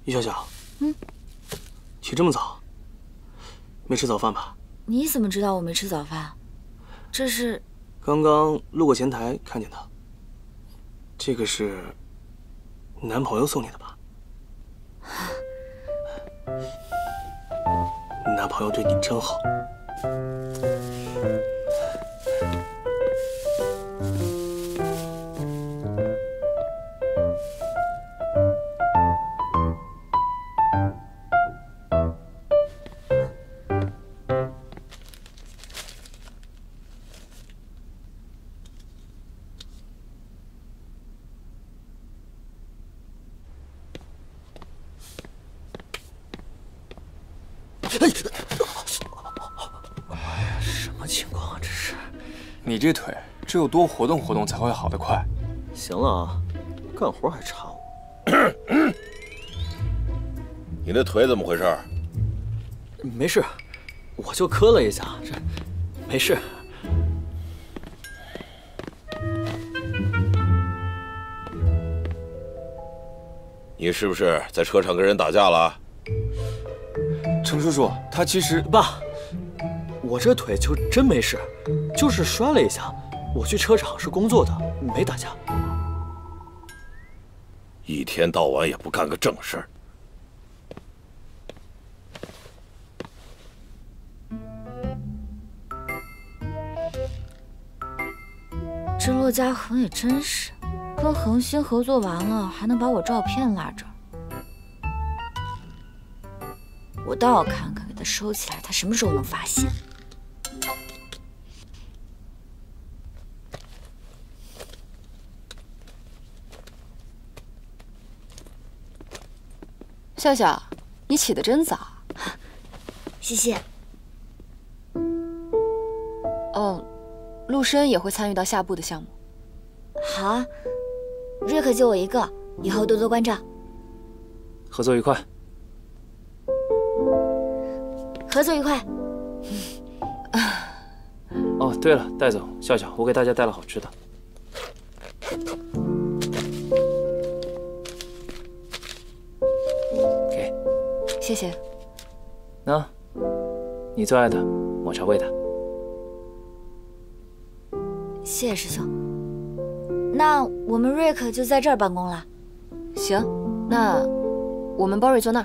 于小小，起这么早，没吃早饭吧？ 你怎么知道我没吃早饭？这是刚刚路过前台看见的。这个是男朋友送你的吧？你男朋友对你真好。 你这腿只有多活动活动才会好得快。 行了啊，干活还查我。 你的腿怎么回事？ 没事，我就磕了一下，这没事。 你是不是在车上跟人打架了？ 程叔叔，他其实…… 爸，我这腿就真没事，就是摔了一下。我去车厂是工作的，没打架。 一天到晚也不干个正事儿。 这骆家恒也真是，跟恒星合作完了，还能把我照片拉这儿。我倒要看看，给他收起来，他什么时候能发现？ 笑笑，你起得真早。 谢谢。 哦，陆深也会参与到下部的项目。 好啊，瑞克就我一个，以后多多关照。 合作愉快。 合作愉快。 哦，对了，带走笑笑，我给大家带了好吃的。给， 谢谢。 那，你最爱的抹茶味的。 谢谢师兄。那我们瑞克就在这儿办公了。 行，那我们包瑞坐那儿。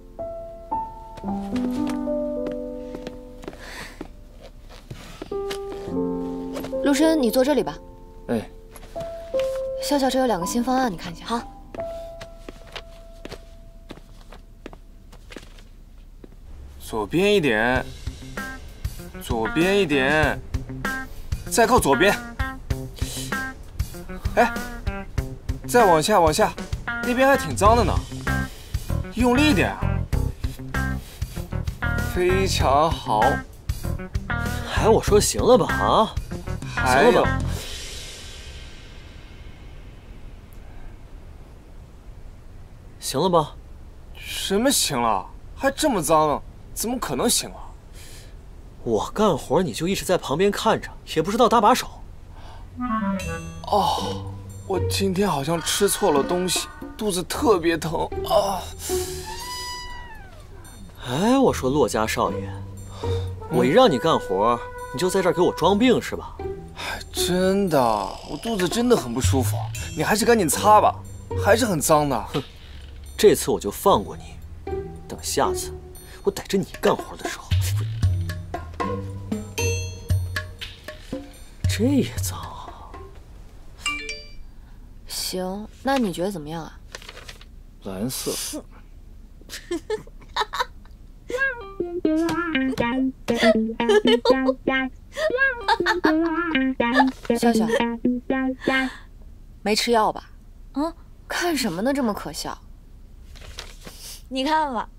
陆深，你坐这里吧。 哎。 笑笑，这有2个新方案，你看一下。 好。 左边一点，左边一点，再靠左边。哎，再往下，往下，那边还挺脏的呢，用力一点啊！非常好。 哎，我说行了吧啊？ 还有。 行了吧？ 什么行了？还这么脏呢？怎么可能行了？ 我干活你就一直在旁边看着，也不知道搭把手。 哦，我今天好像吃错了东西，肚子特别疼啊！ 哎，我说骆家少爷，我一让你干活，你就在这儿给我装病是吧？ 哎，真的，我肚子真的很不舒服，你还是赶紧擦吧，还是很脏的。 哼，这次我就放过你，等下次我逮着你干活的时候，这也脏啊。 行，那你觉得怎么样啊？ 蓝色。 笑笑，没吃药吧？嗯，看什么呢？这么可笑。 你看吧。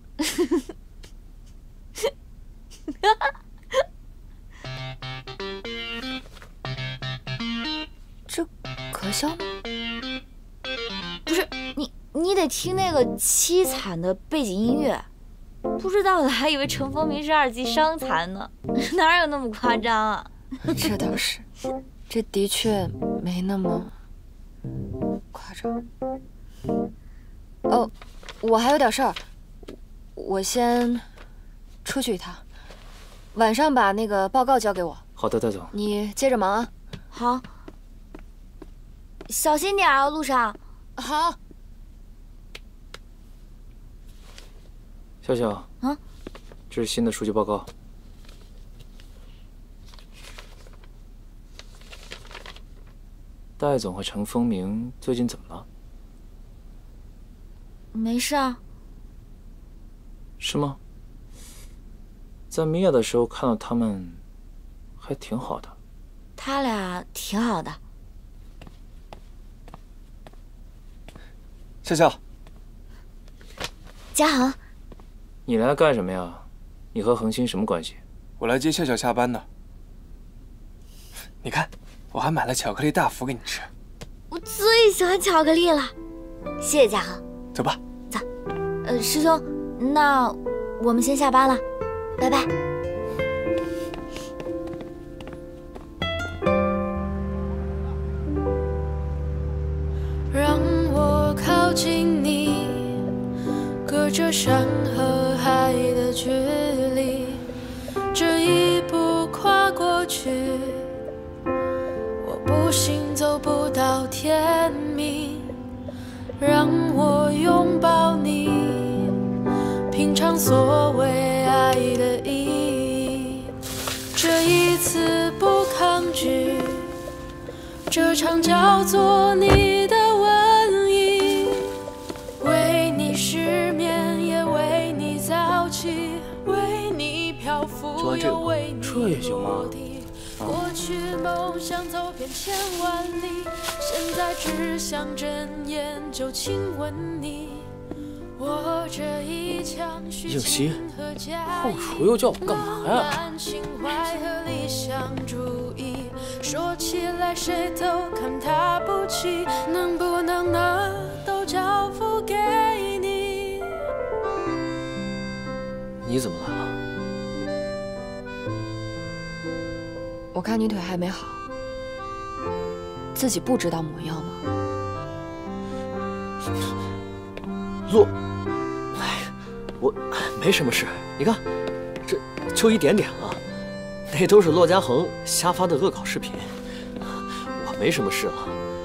这可笑吗？ 不是你得听那个凄惨的背景音乐，不知道的还以为陈风明是2级伤残呢，哪有那么夸张啊？ 这倒是，这的确没那么夸张。哦， 我还有点事儿，我先出去一趟。晚上把那个报告交给我。 好的，戴总。 你接着忙啊。 好，小心点啊，路上。 好。 笑笑。 啊？ 这是新的数据报告。戴总和陈风明最近怎么了？ 没事啊。 是吗？在米娅的时候看到他们，还挺好的。 他俩挺好的。 笑笑， 嘉恒， 你来干什么呀？你和恒星什么关系？ 我来接笑笑下班的。你看，我还买了巧克力大福给你吃。 我最喜欢巧克力了，谢谢嘉恒。 走吧。 走。师兄，那我们先下班了，拜拜。 让我靠近你，隔着山和海的距离，这一步跨过去，我不信走不到天明。让我拥抱你，品尝所谓爱的意义，这一次不抗拒，这场叫做你的瘟疫，为你失眠，也为你早起，为你漂浮，又为你落地。过去梦想走遍千万里，现在只想睁眼就亲吻你。我这一腔虚情和假意， 后厨又叫我干嘛呀？ 情怀和理想主义，说起来谁都看他不起，能不能拿都交付给你？ 你怎么来了？ 我看你腿还没好，自己不知道抹药吗？ 洛，我没什么事。你看，这就一点点啊，那都是骆家恒瞎发的恶搞视频，我没什么事了。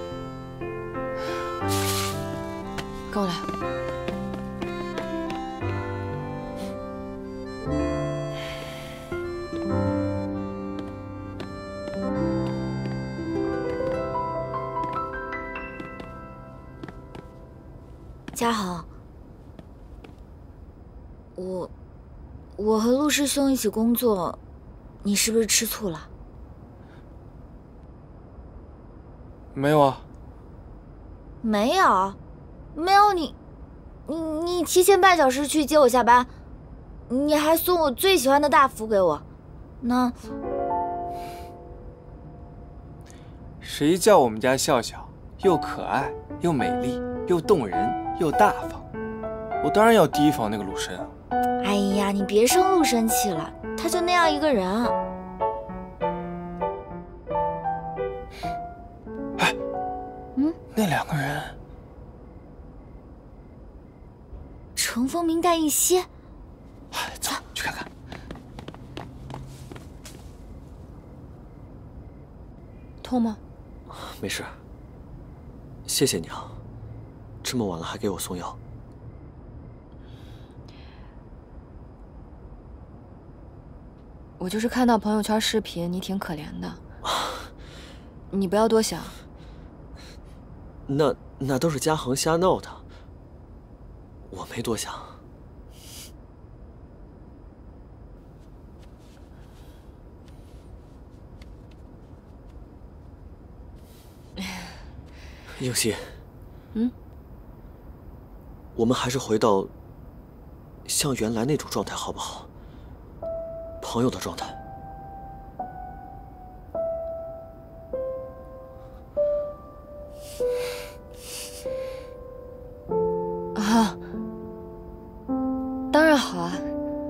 跟我来。 嘉恒，我和陆师兄一起工作，你是不是吃醋了？ 没有啊。 没有，没有你提前半小时去接我下班，你还送我最喜欢的大福给我，那谁叫我们家笑笑又可爱又美丽又动人又大方，我当然要提防那个陆深啊。 哎呀，你别生陆生气了，他就那样一个人。 哎，那两个人， 程风明带一些。 哎，走，去看看。 痛吗？ 没事。谢谢你啊，这么晚了还给我送药。 我就是看到朋友圈视频，你挺可怜的。你不要多想。 那都是嘉恒瞎闹的，我没多想。映熙，我们还是回到像原来那种状态好不好？朋友的状态。 啊，当然好啊。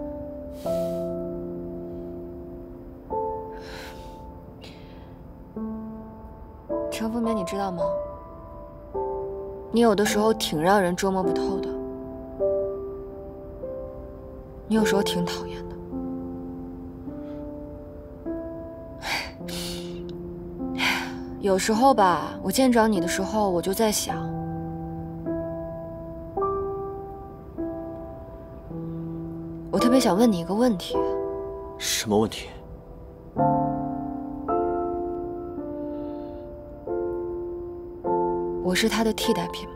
程风眠，你知道吗？你有的时候挺让人捉摸不透的。 你有时候挺讨厌的。有时候吧，我见着你的时候，我就在想，我特别想问你一个问题。 什么问题？ 我是他的替代品吗？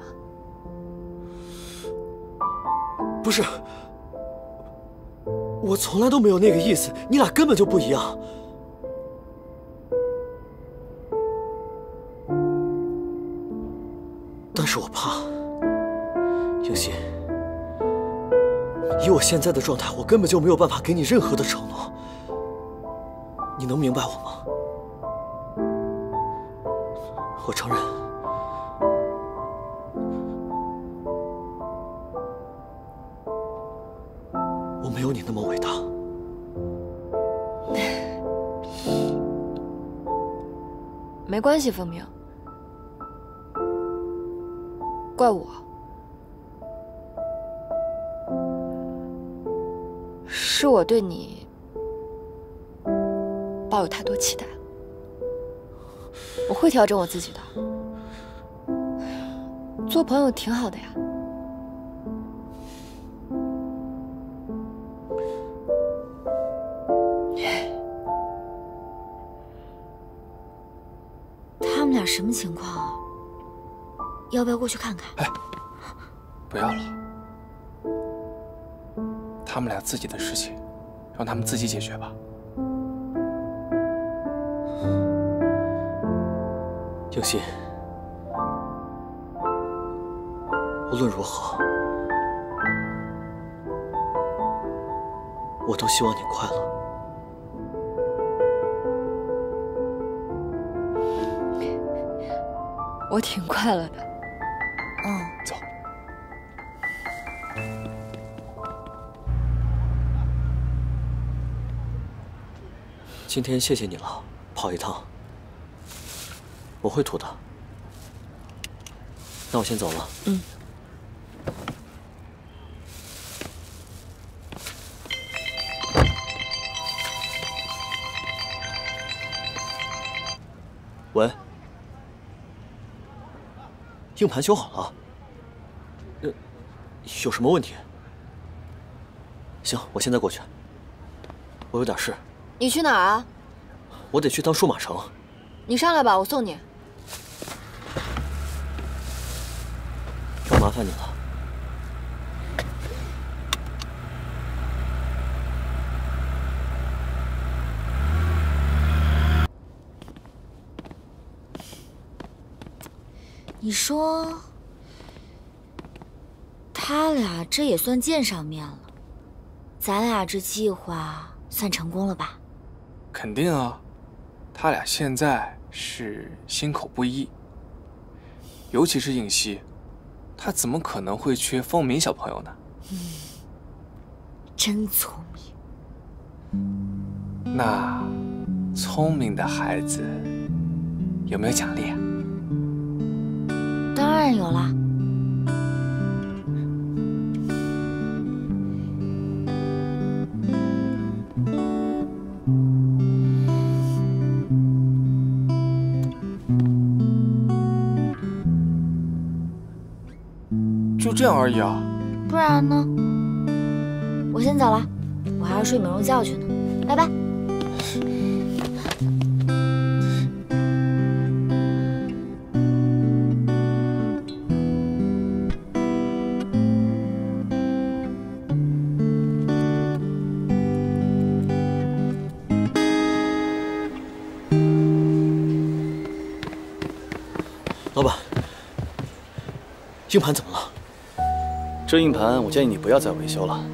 不是，我从来都没有那个意思，你俩根本就不一样。但是我怕，英熙，以我现在的状态，我根本就没有办法给你任何的承诺。你能明白我吗？我承认，我没有你那么伟大。 没关系，风鸣，怪我，是我对你抱有太多期待了。我会调整我自己的，做朋友挺好的呀。 他们俩什么情况啊？要不要过去看看？ 哎，不要了，他们俩自己的事情，让他们自己解决吧。 英熙，无论如何，我都希望你快乐。 我挺快乐的。 走。 今天谢谢你了，跑一趟。我会吐的。那我先走了。喂，硬盘修好了。有什么问题？行，我现在过去。我有点事。 你去哪儿啊？ 我得去趟数码城。 你上来吧，我送你。 又麻烦你了。 你说，他俩这也算见上面了，咱俩这计划算成功了吧？ 肯定啊，他俩现在是心口不一，尤其是应熙，他怎么可能会缺风鸣小朋友呢？ 真聪明。 那聪明的孩子有没有奖励啊？ 当然有啦。 就这样而已啊？ 不然呢？我先走了，我还要睡美容觉去呢。拜拜。 老板，硬盘怎么了？ 这硬盘我建议你不要再维修了。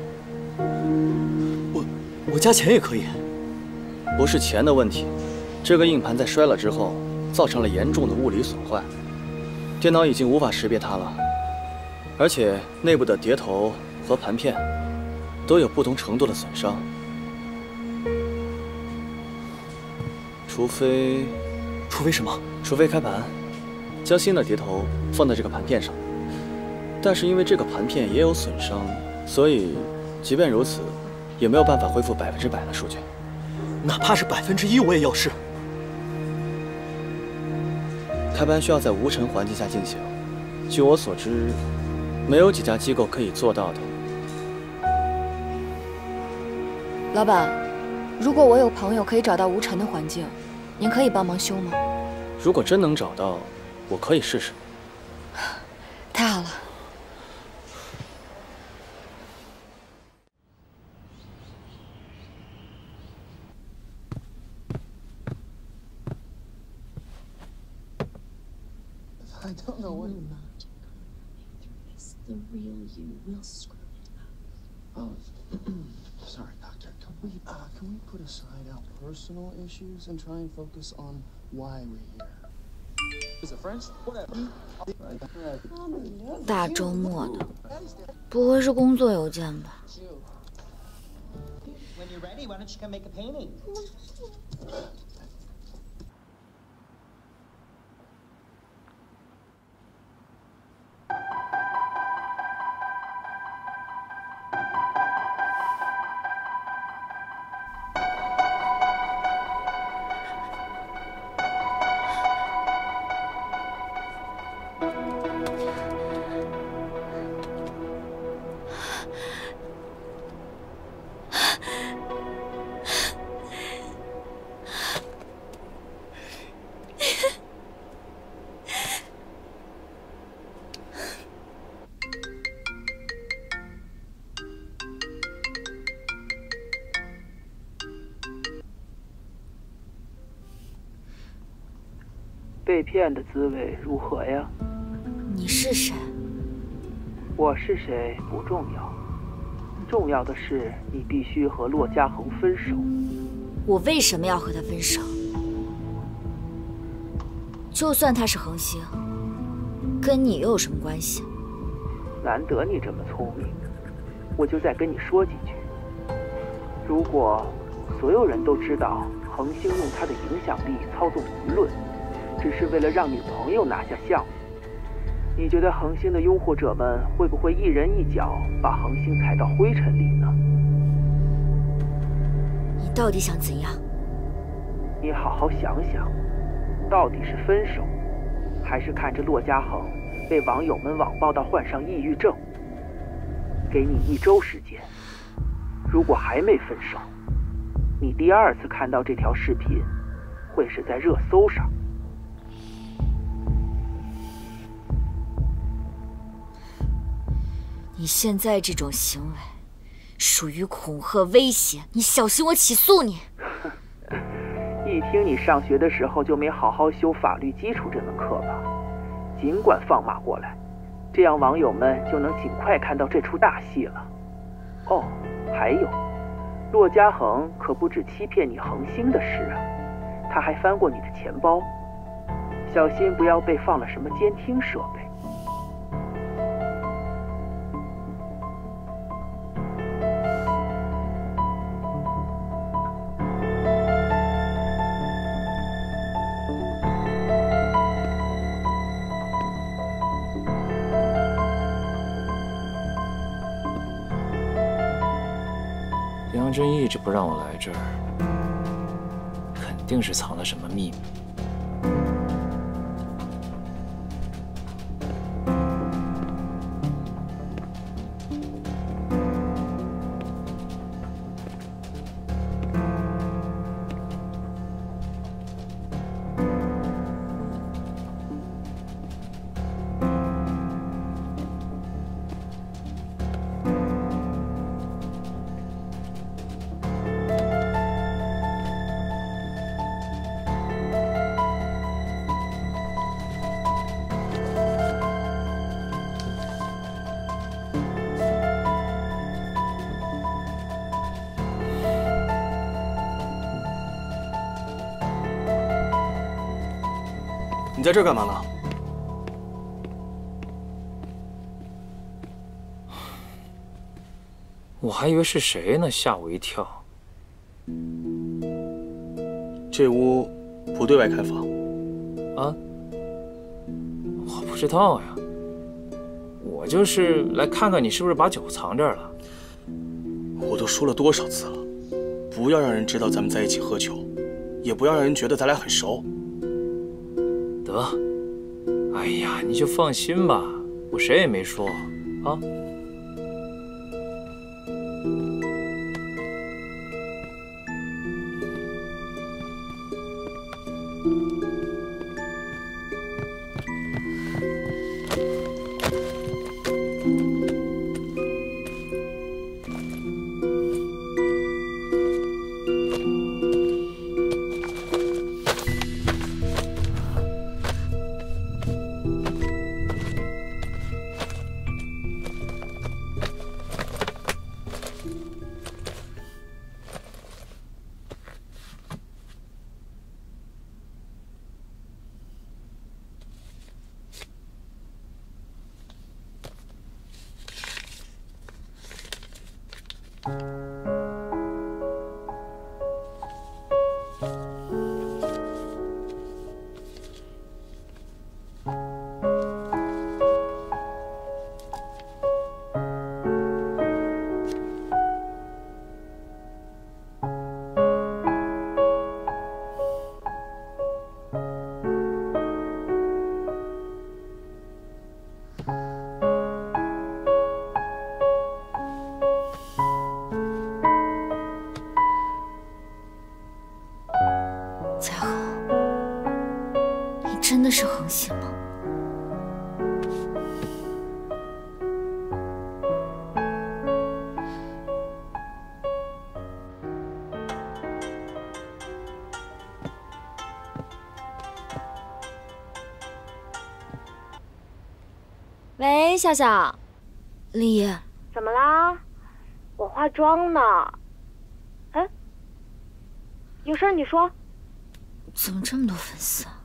我加钱也可以。 不是钱的问题，这个硬盘在摔了之后，造成了严重的物理损坏，电脑已经无法识别它了，而且内部的碟头和盘片都有不同程度的损伤。除非什么？ 除非开盘，将新的碟头放在这个盘片上。但是因为这个盘片也有损伤，所以即便如此，也没有办法恢复100%的数据。 哪怕是1%，我也要试。 开班需要在无尘环境下进行，据我所知，没有几家机构可以做到的。 老板，如果我有朋友可以找到无尘的环境，您可以帮忙修吗？ 如果真能找到，我可以试试。 太好了。 I don't know what. The real you will screw it up. Oh, sorry, Doctor. Can we put aside our personal issues and try and focus on why we're here? Is it French? Whatever. 大周末的，不会是工作邮件吧？ When you're ready, why don't you come make a painting? 被骗的滋味如何呀？ 你是谁？ 我是谁不重要，重要的是你必须和骆家恒分手。 我为什么要和他分手？就算他是恒星，跟你又有什么关系？ 难得你这么聪明，我就再跟你说几句。如果所有人都知道恒星用他的影响力操纵舆论，只是为了让女朋友拿下项目，你觉得恒星的拥护者们会不会一人一脚把恒星踩到灰尘里呢？ 你到底想怎样？ 你好好想想，到底是分手，还是看着骆家恒被网友们网暴到患上抑郁症？给你1周时间，如果还没分手，你第2次看到这条视频会是在热搜上。 你现在这种行为属于恐吓威胁，你小心我起诉你。 一听你上学的时候就没好好修法律基础这门课吧，尽管放马过来，这样网友们就能尽快看到这出大戏了。哦，还有，骆家恒可不止欺骗你恒星的事啊，他还翻过你的钱包，小心不要被放了什么监听设备。 杨真一直不让我来这儿，肯定是藏了什么秘密。 你在这儿干嘛呢？我还以为是谁呢，吓我一跳。 这屋不对外开放。 啊？我不知道呀。我就是来看看你是不是把酒藏这儿了。 我都说了多少次了，不要让人知道咱们在一起喝酒，也不要让人觉得咱俩很熟。 得，哎呀，你就放心吧，我谁也没说啊。 真的是恒心吗？ 喂，笑笑， 丽叶， 怎么啦？我化妆呢。哎，有事你说。 怎么这么多粉丝啊？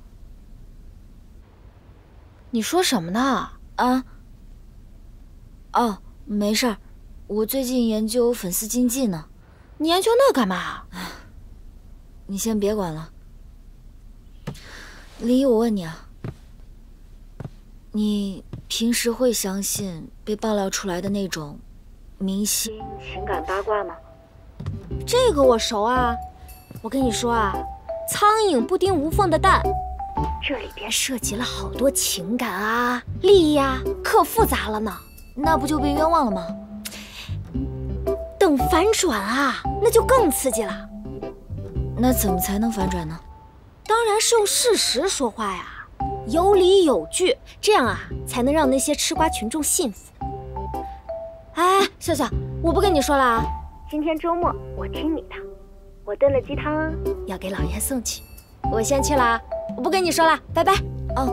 你说什么呢？ 啊？哦，没事儿，我最近研究粉丝经济呢。 你研究那干嘛？ 你先别管了。林一，我问你啊，你平时会相信被爆料出来的那种明星情感八卦吗？ 这个我熟啊。我跟你说啊，苍蝇不叮无缝的蛋。这里边涉及了好多情感啊、利益啊，可复杂了呢。 那不就被冤枉了吗？ 等反转啊，那就更刺激了。 那怎么才能反转呢？ 当然是用事实说话呀，有理有据，这样啊才能让那些吃瓜群众信服。哎，笑笑，我不跟你说了啊，今天周末我听你的，我炖了鸡汤要给老爷送去。我先去了，我不跟你说了，拜拜。 哦。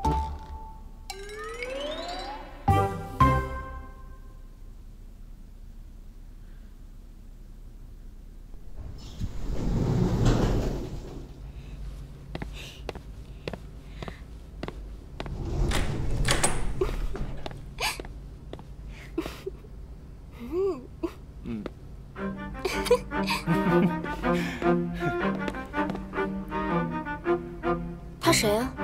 他谁啊？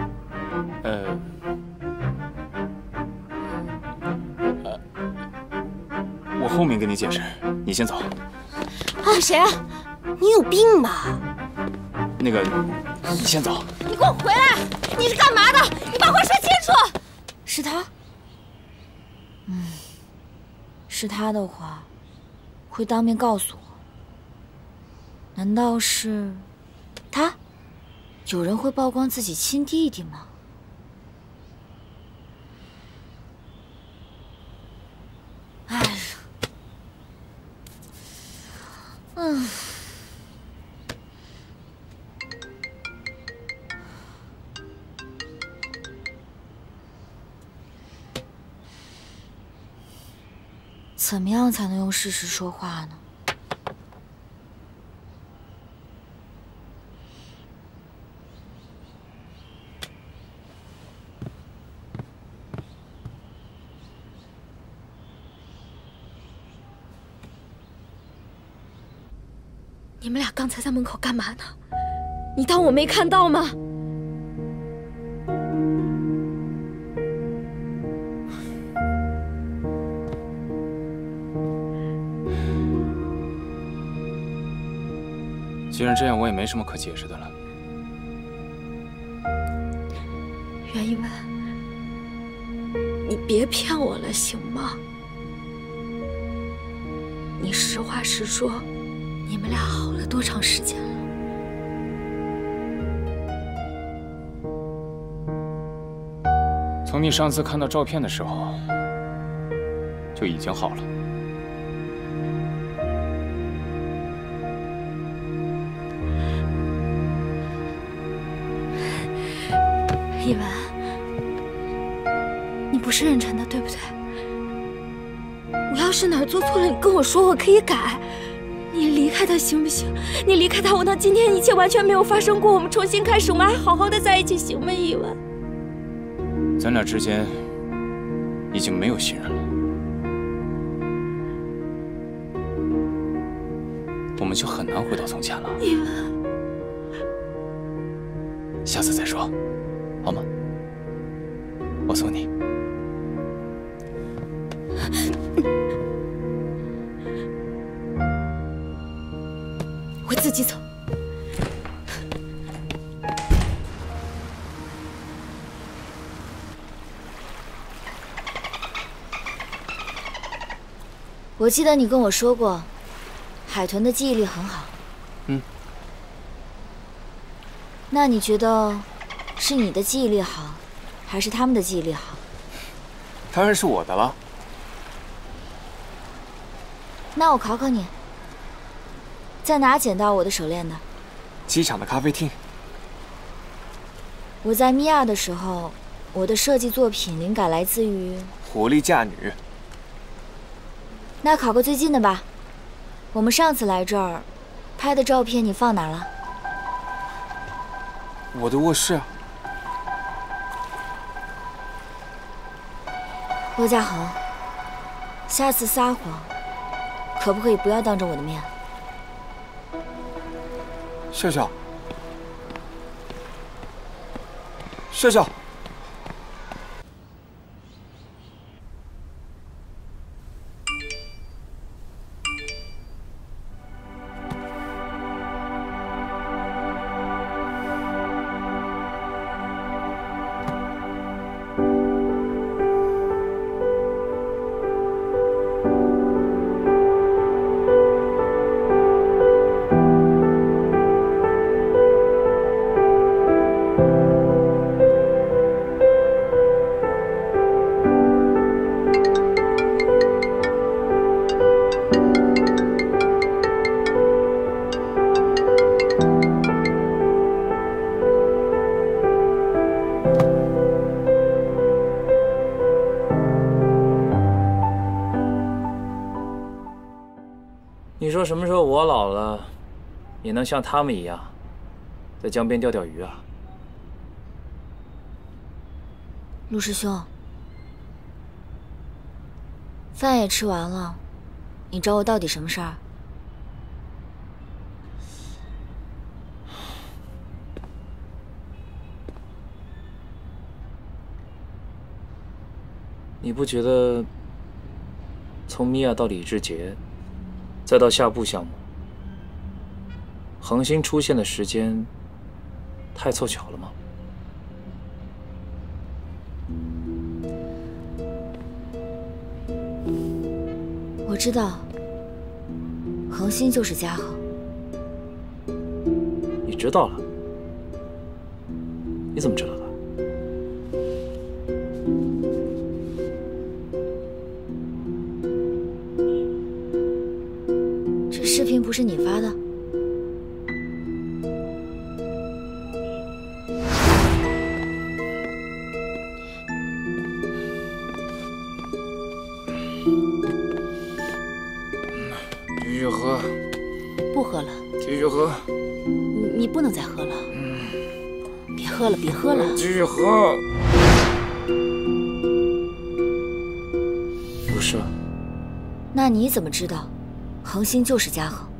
我后面跟你解释，你先走。 啊，谁啊？你有病吧？ 那个，你先走。 你给我回来！你是干嘛的？你把话说清楚。 是他？是他的话，会当面告诉我。难道是他？有人会曝光自己亲弟弟吗？哎呀，怎么样才能用事实说话呢？ 你们俩刚才在门口干嘛呢？你当我没看到吗？ 然这样，我也没什么可解释的了。 袁一文，你别骗我了，行吗？你实话实说，你们俩好了多长时间了？ 从你上次看到照片的时候，就已经好了。 一文，你不是认真的，对不对？我要是哪儿做错了，你跟我说，我可以改。你离开他行不行？你离开他，我当今天一切完全没有发生过，我们重新开始，我们还好好的在一起，行吗？一文， 咱俩之间已经没有信任了，我们就很难回到从前了。 一文， 下次再说，好吗？我送你。 我自己走。 我记得你跟我说过，海豚的记忆力很好。那你觉得是你的记忆力好，还是他们的记忆力好？ 当然是我的了。 那我考考你，在哪捡到我的手链的？ 机场的咖啡厅。 我在米娅的时候，我的设计作品灵感来自于狐狸嫁女。 那考个最近的吧，我们上次来这儿拍的照片你放哪儿了？ 我的卧室啊。 陆家恒，下次撒谎可不可以不要当着我的面？ 笑笑，笑笑。 你说什么时候我老了，也能像他们一样，在江边钓钓鱼啊？ 陆师兄，饭也吃完了，你找我到底什么事儿？ 你不觉得从米娅到李志杰，再到下部项目，恒星出现的时间太凑巧了吗？ 我知道，恒星就是嘉恒。 你知道了？你怎么知道的？ 这视频不是你发的？ 继续喝。 不喝了。 继续喝。 你不能再喝了。别喝了，别喝了。 继续喝。 不是。 那你怎么知道恒星就是嘉恒？